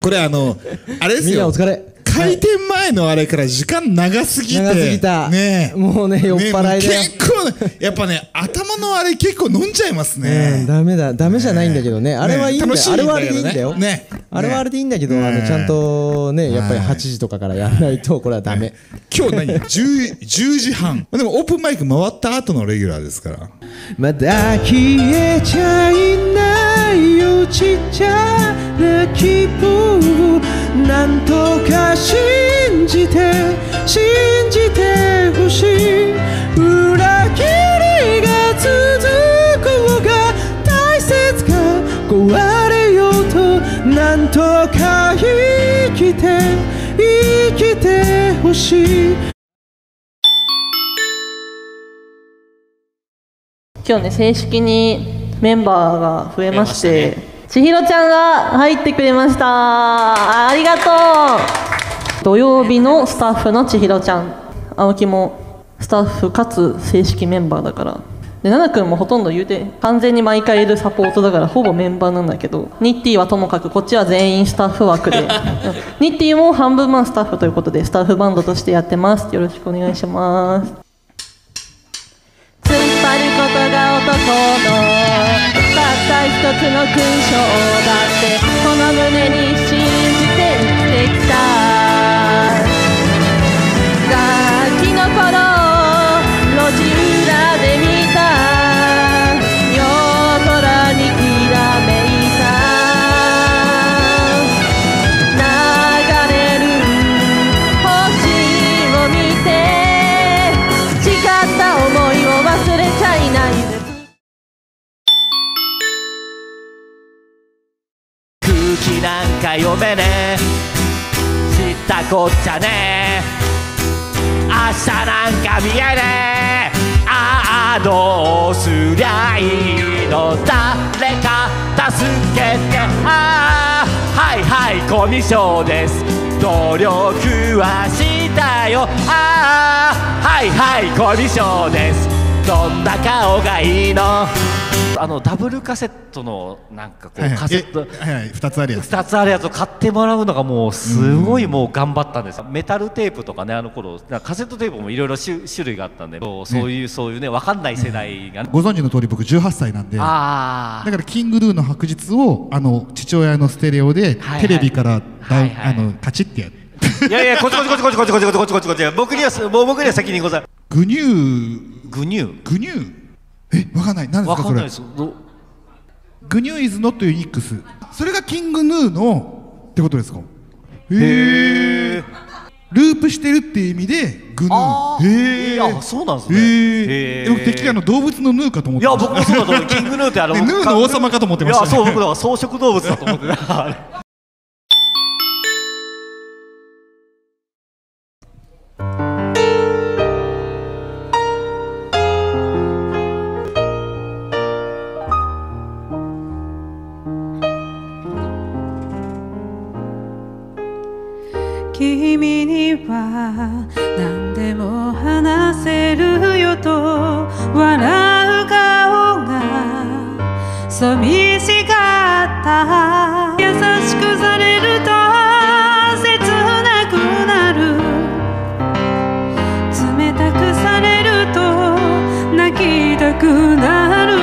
これあれですみんなよ。 お疲れ。 開店前のあれから時間長すぎて。 長すぎた。 ねもうね、酔っ払いで。 結構ね、やっぱね、頭のあれ結構飲んじゃいますね。 ダメだ、ダメじゃないんだけどね。あれはいいんだよ。あれはあれでいいんだよ。あれはあれでいいんだけど、ちゃんとね、やっぱり8時とかからやらないと、これはダメ。 今日何 10時半。でもオープンマイク回った後のレギュラーですから。 まだ消えちゃいないよ、ちっちゃな希望。なんとか信じてほしい。裏切りが続く方が大切か。壊れようとなんとか生きてほしい。 今日ね、正式にメンバーが増えまして、千尋ちゃんが入ってくれました。ありがとう。土曜日のスタッフの千尋ちゃん、青木もスタッフかつ正式メンバーだから、で奈々くんもほとんど言うて完全に毎回いるサポートだからほぼメンバーなんだけど、ニッティはともかくこっちは全員スタッフ枠でニッティも半分スタッフということでスタッフバンドとしてやってます。よろしくお願いします。突っ張ることが男のたった一つの勲章だってこの胸に信じて生きてきた。ガキの頃路地裏で見た夜空にきらめいた流れる星を見て誓った思いを忘れちゃいないです。 空気なんか読めねえ知ったこっちゃねえ明日なんか見えねえああどうすりゃいいの誰か助けてああはいはいコミュ障です努力はしたよああはいはいコミュ障ですどんな顔がいいのダブルカセットのなんかこうカセット 2つあるやつ 2つあるやつを買ってもらうのがもうすごいもう頑張ったんです。メタルテープとかね頃カセットテープもいろいろ種類があったんでそういうね分かんない世代がご存知の通り僕18歳なんでだからキングヌーの白日を父親のステレオでテレビからカチッてやる。 いやいやこっち僕には先にございます。 グニューわかんない。何ですかそれ。グニューイズノットユニックス。それがキングヌーのってことですか。へえ。ループしてるっていう意味でグヌー。へえ。 あ、そうなんですね。 で僕てっきり動物のヌーかと思って。 いや僕もそうだと思う。キングヌーってヌーの王様かと思ってました。 いやそう僕だから草食動物だと思ってた。 君には何でも話せるよと笑う顔が寂しかった優しくされると切なくなる冷たくされると泣きたくなる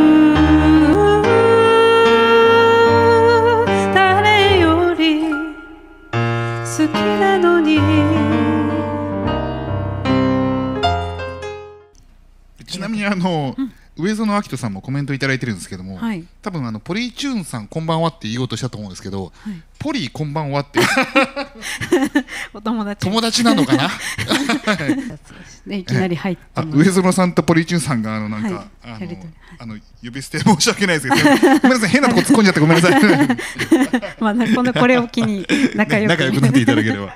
誰より好きなのに。 ちなみに上園明人さんもコメントいただいてるんですけども、多分ポリチューンさんこんばんはって言おうとしたと思うんですけど、ポリこんばんはってお友達なのかな。 いきなり入って上園さんとポリチューンさんがなんか呼び捨て申し訳ないですけど、ごめんなさい変なとこ突っ込んじゃってごめんなさい。 まあ今度これを機に仲良くなっていただければ。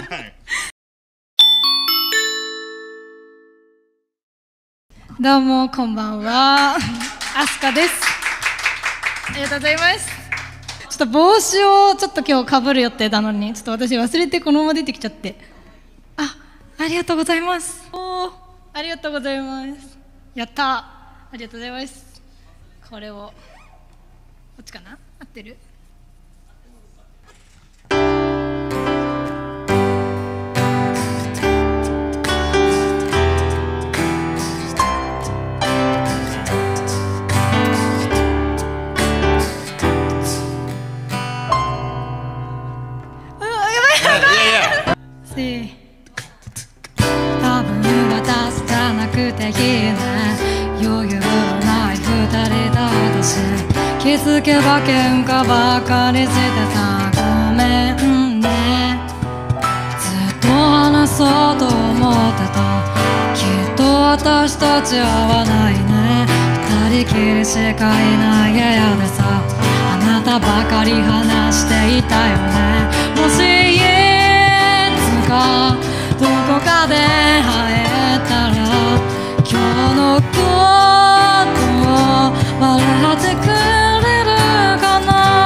どうもこんばんは、アスカです。ありがとうございます。ちょっと帽子をちょっと今日かぶる予定なのにちょっと私忘れてこのまま出てきちゃって、ありがとうございます。ありがとうございます。やったー、ありがとうございます。これをこっちかな、合ってる？ たなくていいね余裕のない二人だったし気づけば喧嘩ばかりしてたごめんねずっと話そうと思ってたきっと私たち合わないね二人きりしかいない部屋でさあなたばかり話していたよねもしいつかどこかで会えたら今日のことを笑ってくれるかな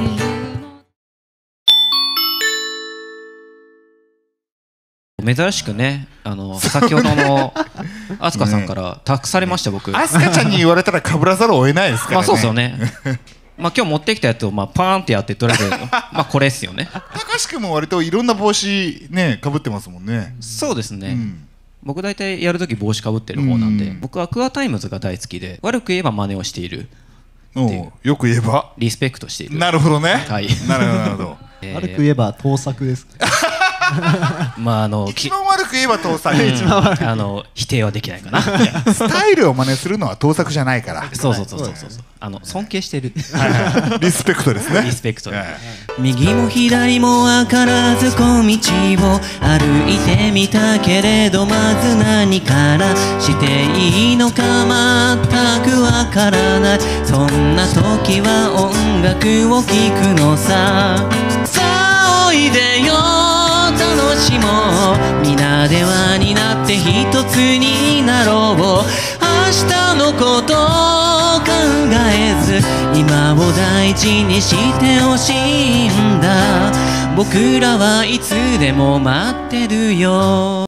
珍しくね、先ほどの飛鳥さんから託されました、僕。 飛鳥ちゃんに言われたらかぶらざるを得ないですからね。 まあそうですよね。まあ今日持ってきたやつをパーンってやってとりあえずまあこれですよね。 高志くんも割といろんな帽子ねかぶってますもんね。 そうですね。僕大体やるとき帽子かぶってる方なんで、僕はアクアタイムズが大好きで、悪く言えば真似をしている。 よく言えばリスペクトしている。 なるほどね。 はい。 なるほどなるほど。 悪く言えば盗作です。 まあ一番悪く言えば盗作。 否定はできないかな。 スタイルを真似するのは盗作じゃないから。 そう尊敬してる。 リスペクトですね。 リスペクト。 右も左も分からず小道を歩いてみたけれどまず何からしていいのか全く分からないそんな時は音楽を聴くのささあおいでよ楽しもう皆で輪になって一つになろう明日のことを考えず今を大事にしてほしいんだ僕らはいつでも待ってるよ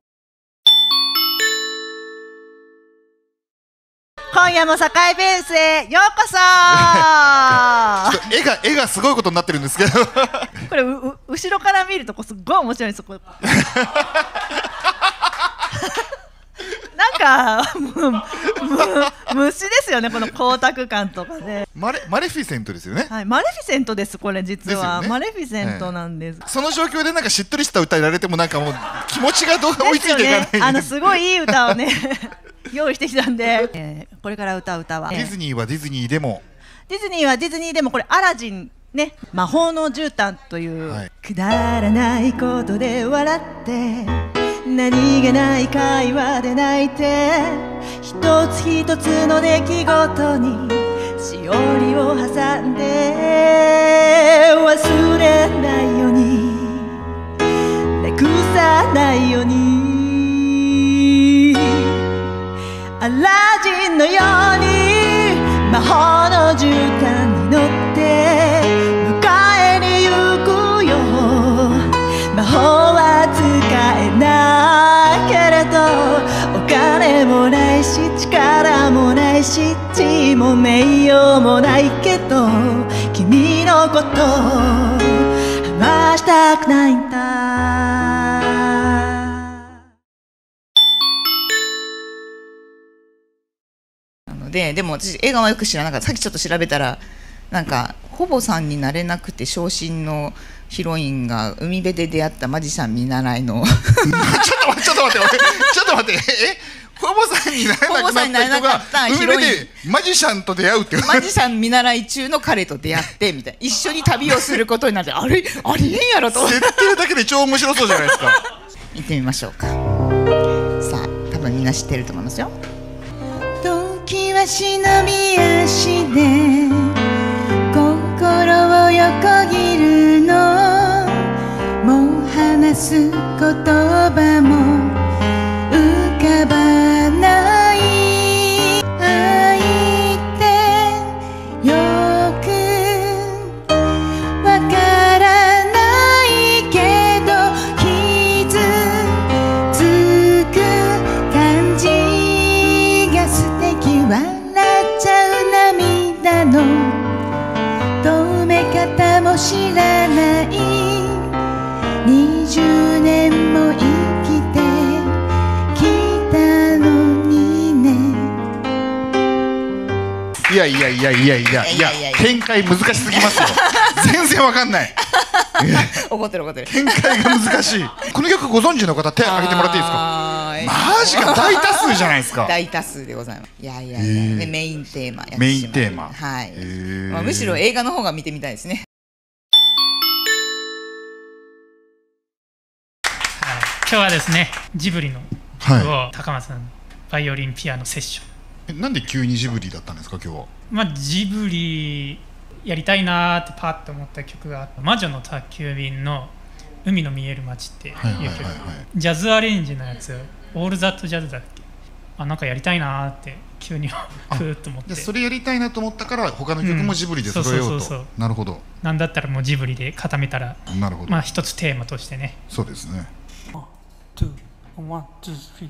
今夜も堺ベースへようこそ絵がすごいことになってるんですけどこれ後ろから見るとすっごい面白いんですよなんか虫ですよねこの光沢感とかねマレフィセントですよねはいマレフィセントですこれ実は、マレフィセントなんです、 その状況でなんかしっとりした歌やられてもなんかもう気持ちが追いついていかないすごいいい歌をね用意してきたんで、これから歌う歌はディズニーはディズニーでもディズニーはディズニーでもこれアラジンね魔法の絨毯という、くだらないことで笑って何気ない会話で泣いて一つ一つの出来事にしおりを挟んで忘れないようになくさないようにアラジンのように魔法の絨毯に乗って迎えに行くよ魔法は使えないけれどお金もないし力もないし地位も名誉もないけど君のこと話したくないんだでも私映画はよく知らなかった。さっきちょっと調べたらなんかほぼさんになれなくて昇進のヒロインが海辺で出会ったマジシャン見習いのちょっと待ってほぼさんになれなかった人が海辺でマジシャンと出会うってマジシャン見習い中の彼と出会ってみたいな一緒に旅をすることになってありえんやろと思って設定だけで超面白そうじゃないですか行ってみましょうか。さあ多分みんな知ってると思いますよ。時は忍び足で心を横切るのもう話す言葉も浮かばない愛ってよくわからないけど傷つく感じが素敵笑っちゃう涙の止め方も知らない20年も生きてきたのにねいや展開難しすぎますよ全然わかんない怒ってる展開が難しいこの曲ご存知の方手挙げてもらっていいですかマジか、大多数じゃないですか。 大多数でございます。いやいやいや、でメインテーマやってしまう。 メインテーマ。 はい。まあむしろ映画の方が見てみたいですね。 今日はですね、ジブリの曲を高松さんバイオリンピアノセッション。 なんで急にジブリだったんですか今日は。 まあジブリやりたいなーってパッと思った曲が「魔女の宅急便」の「海の見える街」っていう曲、ジャズアレンジのやつ、オールザットジャズだっけ。なんかやりたいなーって急にふーっと思って、 それやりたいなと思ったから他の曲もジブリで揃えようと。なるほど。 なんだったらもうジブリで固めたら、 なるほど。 まあ一つテーマとしてね。 そうですね。 1、2、3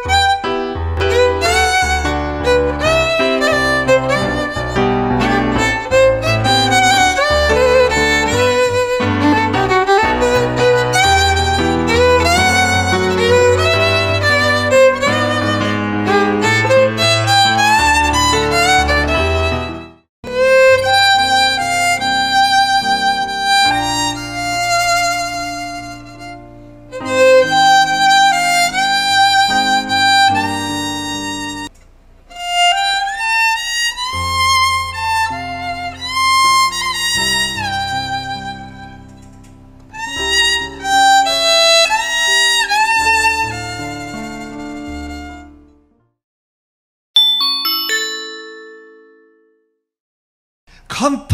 乾杯。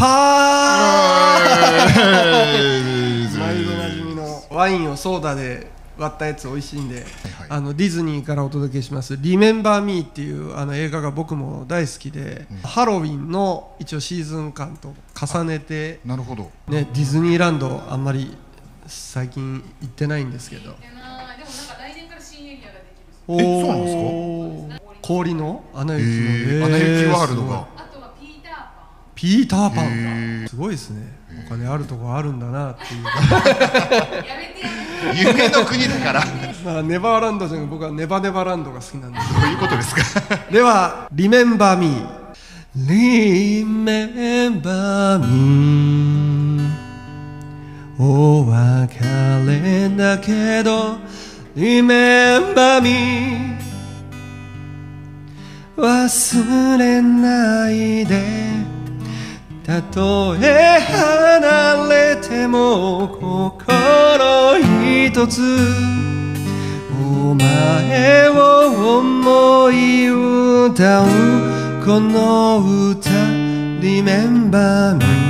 毎度なじみのワインをソーダで割ったやつ美味しいんで、ディズニーからお届けします「リメンバー・ミー」っていう映画が僕も大好きで、ハロウィンの一応シーズン感と重ねて、 なるほど、 ね、ディズニーランドあんまり最近行ってないんですけど。でもなんか来年から新エリアができる。そうなんですか。氷のアナ雪の、 アナ雪ワールドが。 ピーターパン、すごいですね。お金あるとこあるんだなっていう。 夢の国だから。 まあネバーランドじゃなくて僕はネバネバランドが好きなんです。 どういうことですか。 ではリメンバーミー。リメンバーミー。お別れだけどリメンバーミー。忘れないで。たとえ離れても心一つ、お前を思い歌うこの歌 Remember me